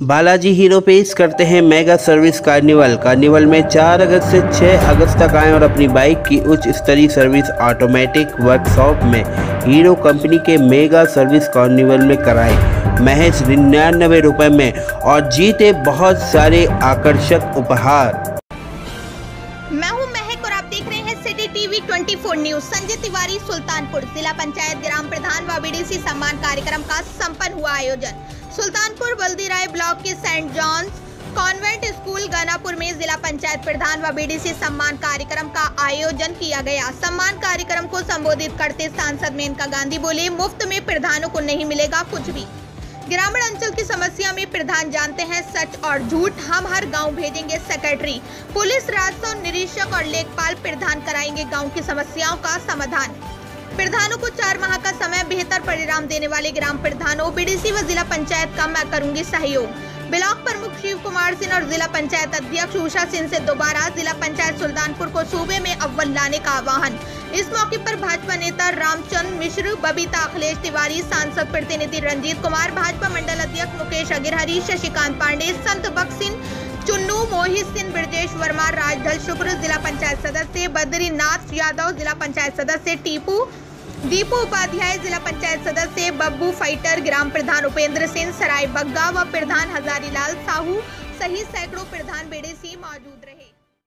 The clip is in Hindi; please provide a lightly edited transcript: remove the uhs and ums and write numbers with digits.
बालाजी हीरो पेश करते हैं मेगा सर्विस कार्निवल में 4 अगस्त से 6 अगस्त तक आएं और अपनी बाइक की उच्च स्तरीय सर्विस ऑटोमेटिक वर्कशॉप में हीरो कंपनी के मेगा सर्विस कार्निवल में कराएं महज 99 रुपये में और जीते बहुत सारे आकर्षक उपहार। मैं हूं महक और आप देख रहे हैं City TV 24 news. Sanjay Tiwari, Sultanpur जिला पंचायत ग्राम प्रधान व बीडीसी सम्मान कार्यक्रम का संपन्न हुआ आयोजन। सुल्तानपुर बल्दीराय ब्लॉक के Saint John's convent school Ganapur में जिला पंचायत प्रधान व बीडीसी सम्मान कार्यक्रम का आयोजन किया गया। सम्मान कार्यक्रम को संबोधित करते सांसद मेनका गांधी बोले, मुफ्त में प्रधानों को नहीं मिलेगा कुछ भी। ग्रामीण अंचल की समस्या में प्रधान जानते हैं सच और झूठ। हम हर गांव भेजेंगे सेक्रेटरी, पुलिस, राजस्व निरीक्षक और लेखपाल। प्रधान कराएंगे गांव की समस्याओं का समाधान। प्रधानों को 4 माह का समय, बेहतर परिणाम देने वाले ग्राम प्रधानों, बीडीसी व जिला पंचायत का मैं करूंगी सहयोग। ब्लॉक प्रमुख शिव कुमार सिंह और जिला पंचायत अध्यक्ष उषा सिंह से दोबारा जिला पंचायत सुल्तानपुर को सूबे में अव्वल लाने का आह्वान। इस मौके पर भाजपा नेता रामचंद्र मिश्र, बबीता अखिलेश तिवारी, सांसद प्रतिनिधि रंजीत कुमार, भाजपा मंडल अध्यक्ष मुकेश अग्रहरी, शशिकांत पांडे, संत बख्श सिंह, चुन्नू, मोहित सिंह, ब्रजेश वर्मा, राजधल शुक्र, जिला पंचायत सदस्य बद्रीनाथ यादव, जिला पंचायत सदस्य दीपू उपाध्याय, जिला पंचायत सदस्य बब्बू फाइटर, ग्राम प्रधान उपेंद्र सिंह, सराय बग्गा व प्रधान हजारीलाल साहू सहित सैकड़ों प्रधान बीडीसी मौजूद।